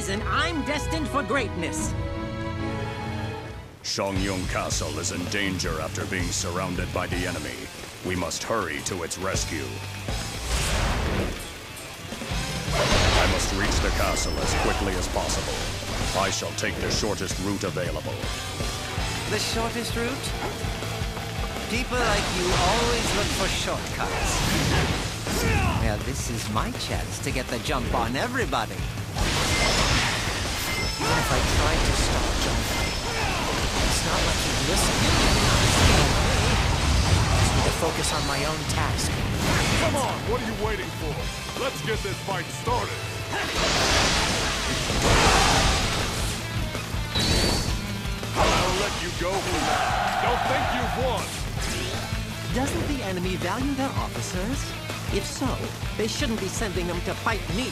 reason I'm destined for greatness. Shongyung Castle is in danger after being surrounded by the enemy. We must hurry to its rescue. I must reach the castle as quickly as possible. I shall take the shortest route available. The shortest route? People like you always look for shortcuts. Well, this is my chance to get the jump on everybody. Even if I tried to stop Junpei, it's not like he'd listen. I just need to focus on my own task. Come on, what are you waiting for? Let's get this fight started. I'll let you go for now. Don't think you've won. Doesn't the enemy value their officers? If so, they shouldn't be sending them to fight me.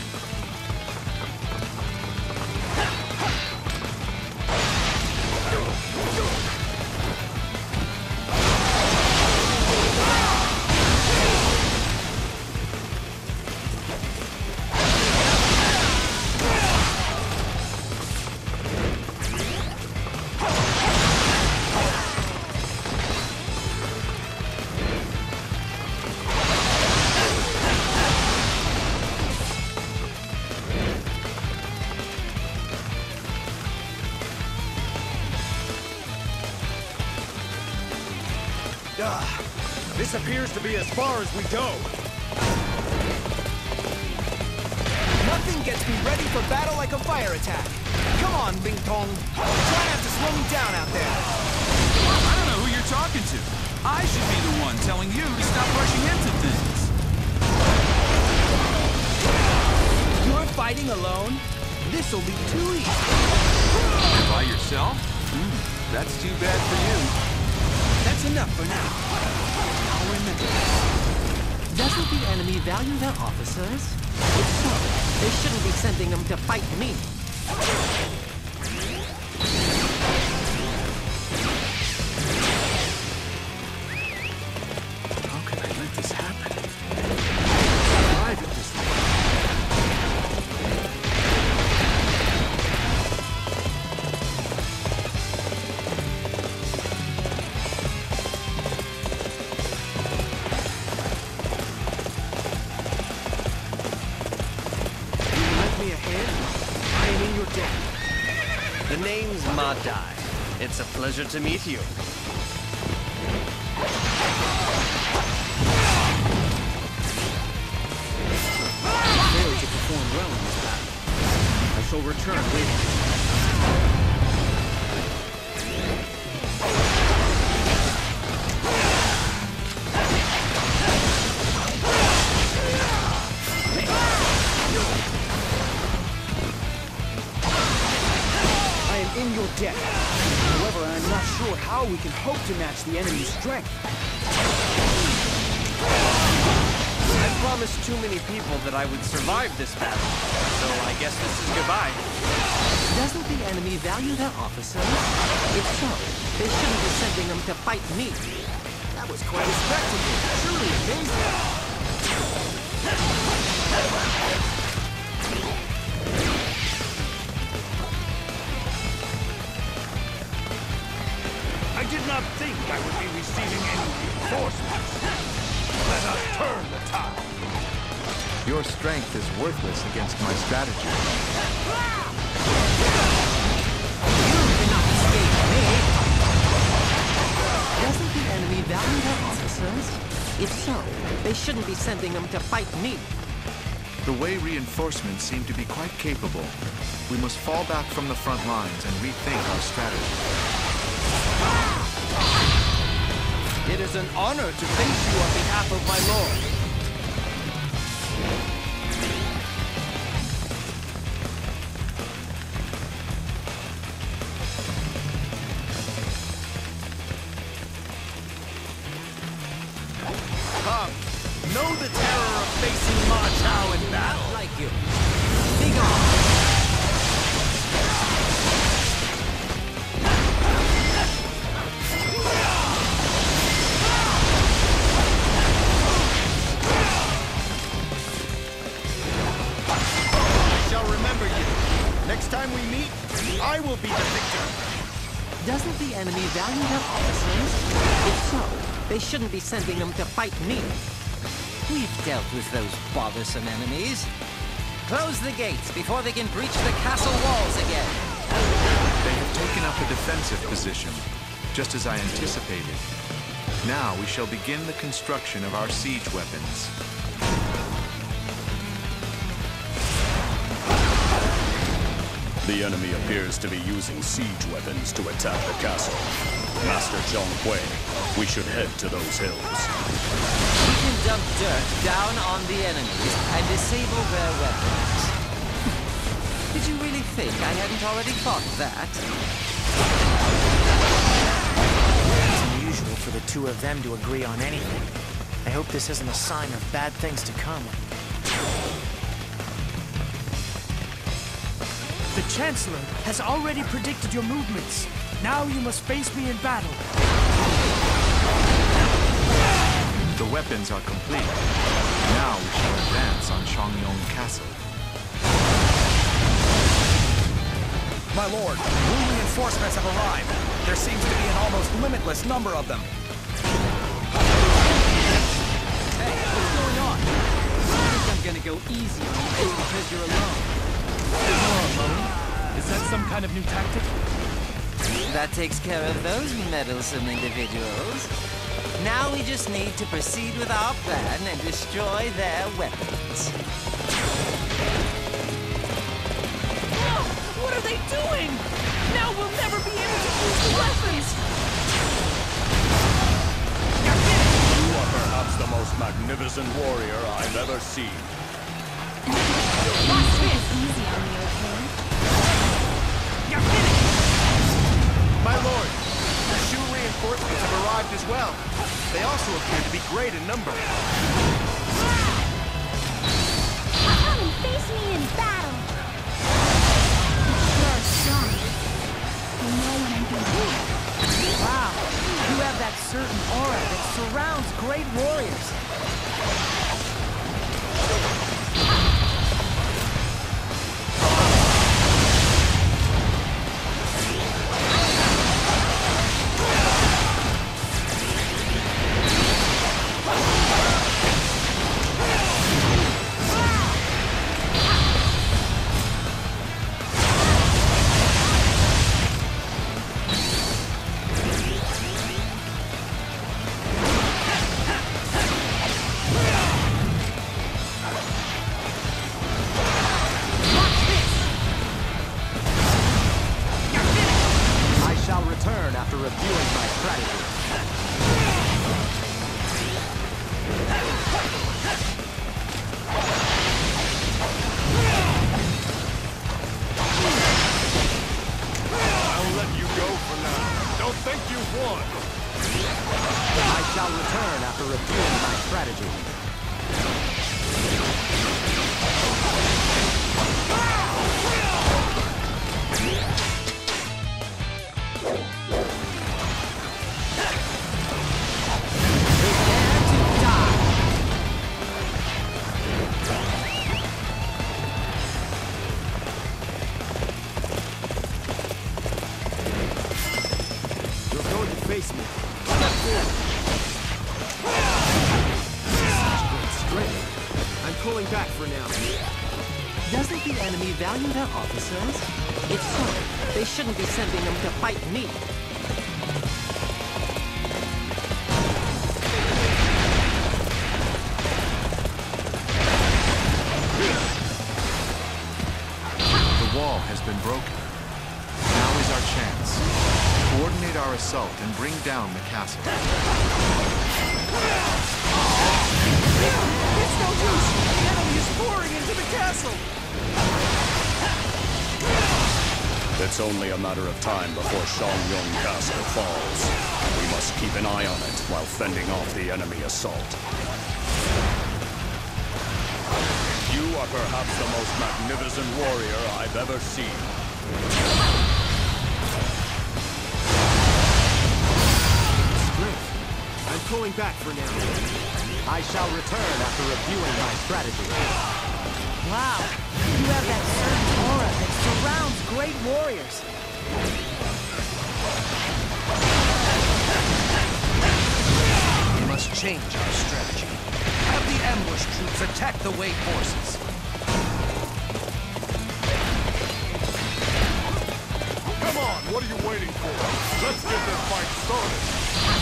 This appears to be as far as we go. Nothing gets me ready for battle like a fire attack. Come on, Bing Tong. Try not to slow me down out there. I don't know who you're talking to. I should be the one telling you to stop rushing into things. You're fighting alone? This'll be too easy. By yourself? That's too bad for you. That's enough for now. I'll remember this. Doesn't the enemy value their officers? If so, they shouldn't be sending them to fight me. How can I let this happen? Arrive at this thing. The name's Ma Dai. It's a pleasure to meet you. Failed to perform well in this battle. I shall return later. In your debt. However, I'm not sure how we can hope to match the enemy's strength. I promised too many people that I would survive this battle, so I guess this is goodbye. Doesn't the enemy value their officers? If so, they shouldn't be sending them to fight me. That was quite a spectacle. Truly amazing. I did not think I would be receiving any reinforcements. Let us turn the tide. Your strength is worthless against my strategy. You cannot escape me! Doesn't the enemy value their officers? If so, they shouldn't be sending them to fight me. The Wei reinforcements seem to be quite capable. We must fall back from the front lines and rethink our strategy. It is an honor to face you on behalf of my lord. Come, know the terror of facing Ma Chao in battle. Like you. Be gone! Doesn't the enemy value their officers? If so, they shouldn't be sending them to fight me. We've dealt with those bothersome enemies. Close the gates before they can breach the castle walls again. They have taken up a defensive position, just as I anticipated. Now we shall begin the construction of our siege weapons. The enemy appears to be using siege weapons to attack the castle. Master Zhong Hui, we should head to those hills. We can dump dirt down on the enemies and disable their weapons. Did you really think I hadn't already thought that? It's unusual for the two of them to agree on anything. I hope this isn't a sign of bad things to come. The Chancellor has already predicted your movements. Now you must face me in battle. The weapons are complete. Now we shall advance on Shangyong Castle. My lord, new reinforcements have arrived. There seems to be an almost limitless number of them. Hey, what's going on? I think I'm gonna go easy on you just because you're alone. You're alone? Is that some kind of new tactic? That takes care of those meddlesome individuals. Now we just need to proceed with our plan and destroy their weapons. Whoa! What are they doing? Now we'll never be able to use the weapons! You are perhaps the most magnificent warrior I've ever seen. Watch this. Easy on me, okay? My lord, the Shu reinforcements have arrived as well. They also appear to be great in number. Come and face me in battle. You're strong. I know what I'm gonna do. Wow! You have that certain aura that surrounds great warriors. After reviewing my strategy. I'll let you go for now. Don't think you've won. I shall return after reviewing my strategy. Face me. Step forward. Such great strength. I'm pulling back for now. Doesn't the enemy value their officers? If so, they shouldn't be sending them to fight me. The wall has been broken. Now is our chance. Coordinate our assault and bring down the castle. It's no use! The enemy is pouring into the castle! It's only a matter of time before Shangyong Castle falls. We must keep an eye on it while fending off the enemy assault. You are perhaps the most magnificent warrior I've ever seen. I'm pulling back for now. I shall return after reviewing my strategy. Wow! You have that certain aura that surrounds great warriors. change our strategy. Have the ambush troops attack the Wei forces. Come on, what are you waiting for? Let's get this fight started.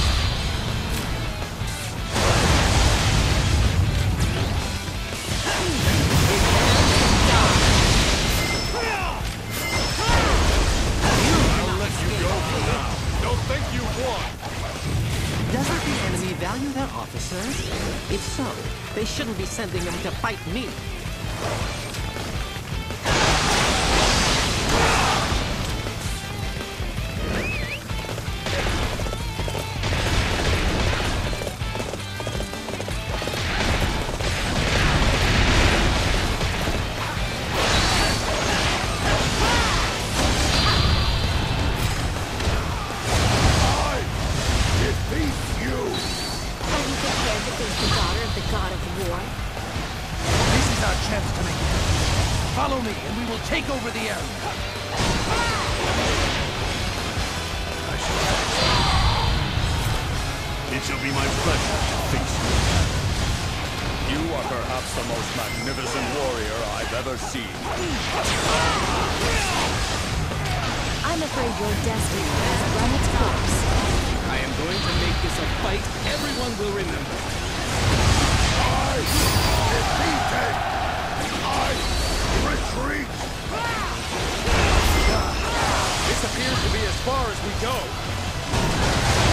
I'll let you go for now. Don't think you've won. Doesn't the enemy value their officers? If so, they shouldn't be sending them to fight me. This is our chance to make it. Follow me, and we will take over the area. It shall be my pleasure to face you. You are perhaps the most magnificent warrior I've ever seen. I'm afraid your destiny has run its course. I am going to make this a fight everyone will remember. Defeated! I retreat! This appears to be as far as we go.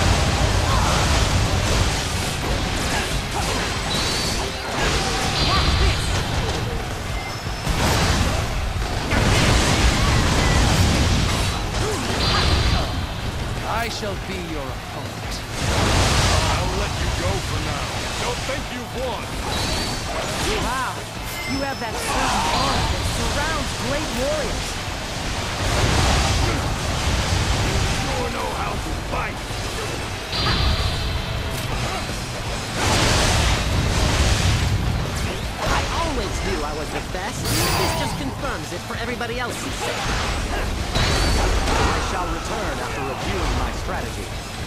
I shall be your opponent. I'll let you go for now. Don't think you've won. Wow! You have that certain aura that surrounds great warriors. You sure know how to fight. I always knew I was the best. This just confirms it for everybody else's sake. I shall return after reviewing my strategy.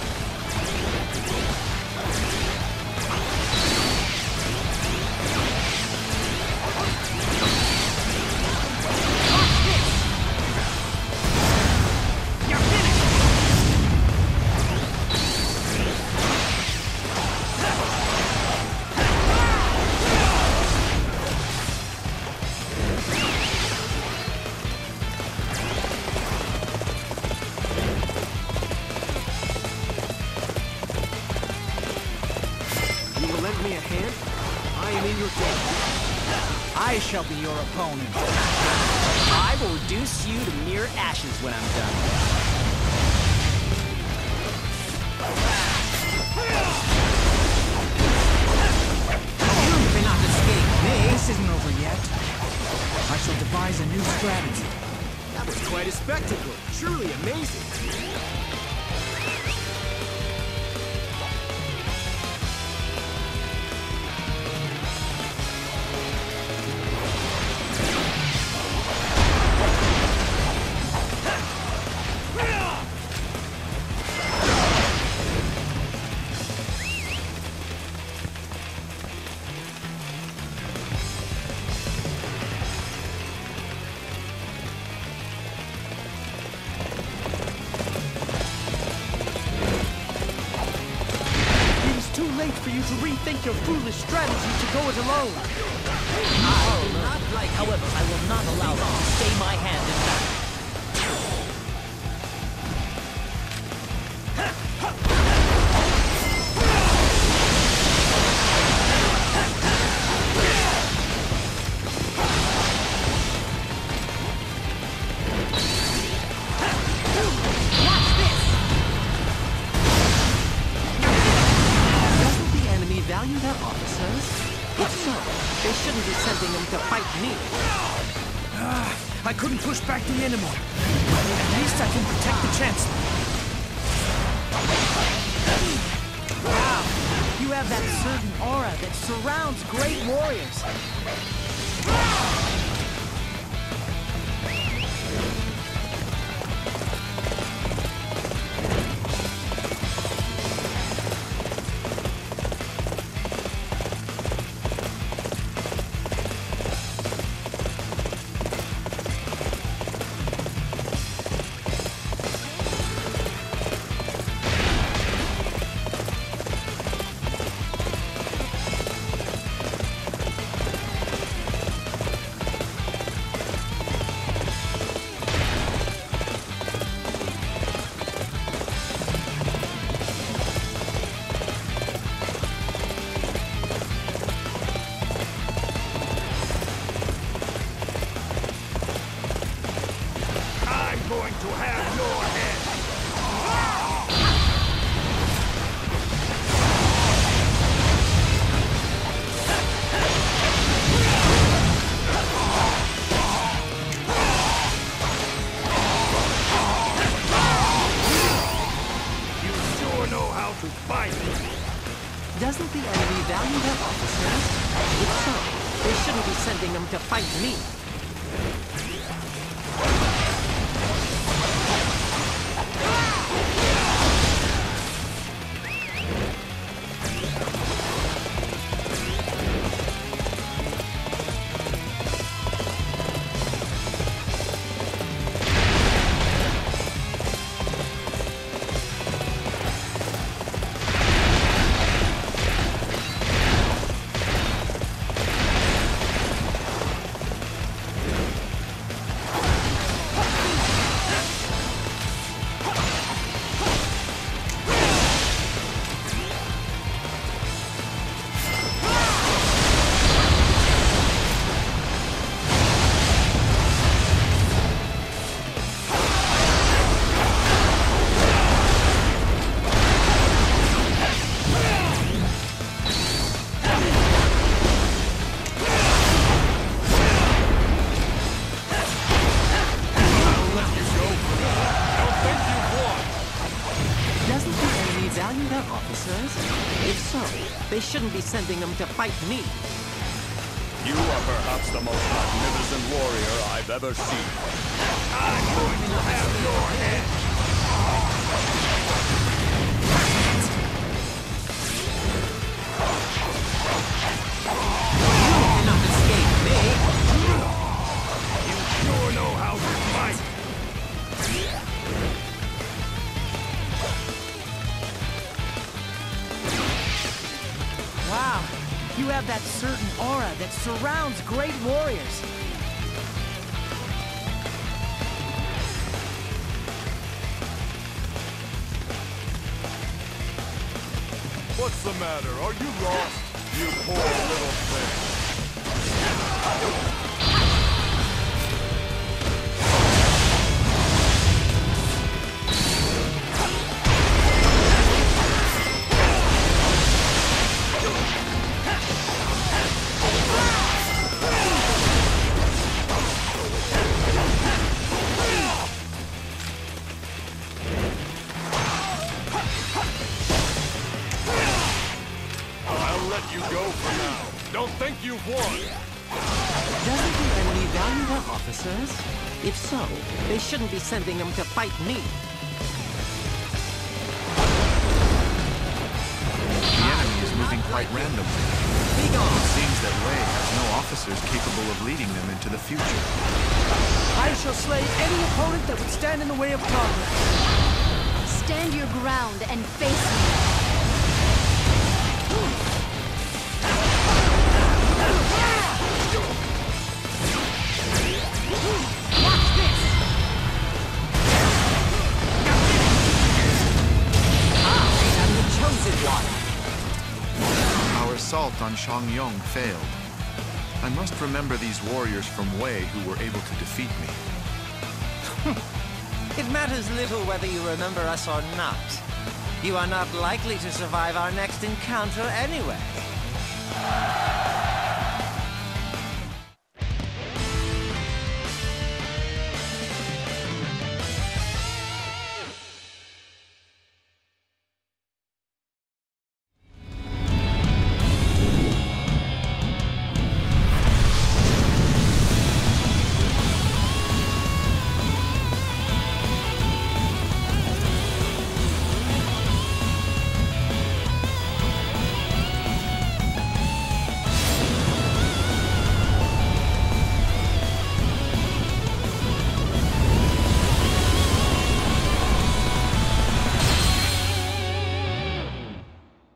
Me a hand? I am in your debt. I shall be your opponent. I will reduce you to mere ashes when I'm done. You cannot escape me! This isn't over yet. I shall devise a new strategy. That was quite a spectacle. Truly amazing. Late for you to rethink your foolish strategy to go it alone. However, I will not allow them to stay my hand in battle. Value their officers? If so, they shouldn't be sending them to fight me. I couldn't push back the enemy. At least I can protect the Chancellor. Wow! You have that certain aura that surrounds great warriors. Doesn't the enemy value their officers? If so, they shouldn't be sending them to fight me. If so, they shouldn't be sending them to fight me. You are perhaps the most magnificent warrior I've ever seen. I'm going to have your head! You cannot escape me! You sure know how to fight! Wow, you have that certain aura that surrounds great warriors. What's the matter? Are you lost? You poor little thing. You go for now. Don't think you've won. Doesn't the enemy value their officers? If so, they shouldn't be sending them to fight me. The enemy is moving quite randomly. It seems that Wei has no officers capable of leading them into the future. I shall slay any opponent that would stand in the way of progress. Stand your ground and face me. Our assault on Shangyong failed. I must remember these warriors from Wei who were able to defeat me. It matters little whether you remember us or not. You are not likely to survive our next encounter anyway.